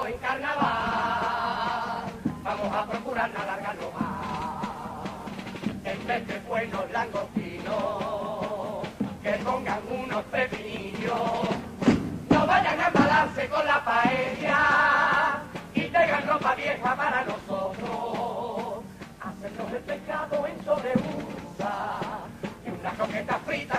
en carnaval, vamos a procurar no alargarlo más. En vez de buenos langostinos, que pongan unos pepinillos, no vayan a embalarse con la paella y traigan ropa vieja para nosotros. Hacernos el pescado en sobreusa y unas croquetas fritas